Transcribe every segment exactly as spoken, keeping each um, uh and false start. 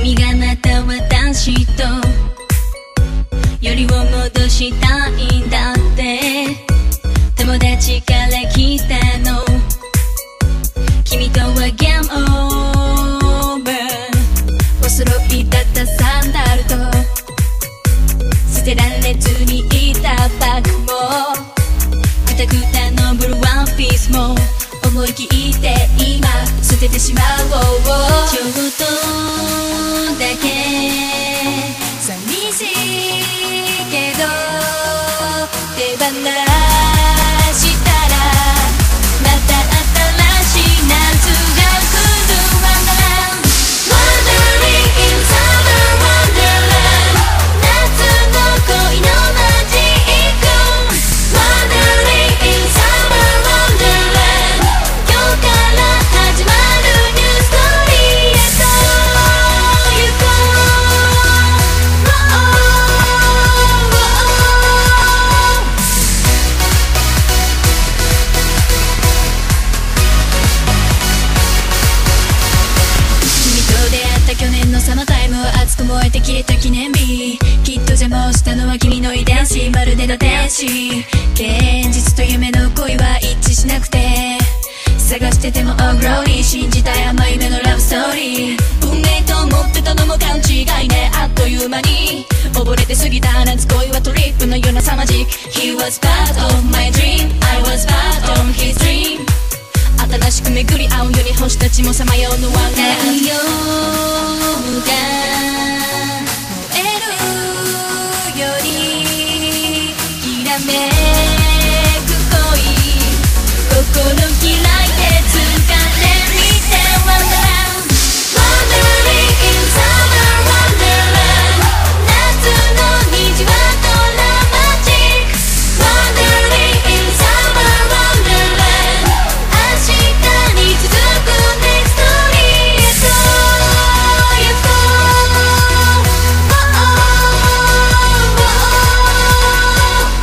君がまた私とよりを戻したいんだって友達から聞いたの君とはゲームオーバーお揃いだったサンダルと捨てられずにいたバッグもくたくたのブルーワンピースも思い切って今捨ててしまおうちょっとだけ寂しいけど手放したらまた新しい夏が来る Wonderland Wandering in summer Wonderland 夏の恋のマジック Wandering in summer Wonderland 今日から始まるニューストーリーへと行こう 君と出会った去年のサマータイム熱く燃えて消えた記念日きっと邪魔をしたのは君の遺伝子まるでの天使現実と夢の恋は一致しなくて探してても Oh glory 信じたい甘い夢のラブストーリー運命と思ってたのも勘違いねあっという間に溺れて過ぎた夏恋はトリップのようなサマジック He was part of my dream I was part of his dream 新しく巡り合うように星たちもさまようのワンダー太陽が燃えるよりきらめく恋心開いて掴んでみて Wonderland Wandering in summer Wonderland 夏の虹はドラマチック Wandering in summer Wonderland 明日に続く Next story へと行こう Oh oh oh oh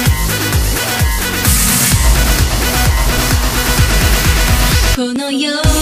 この世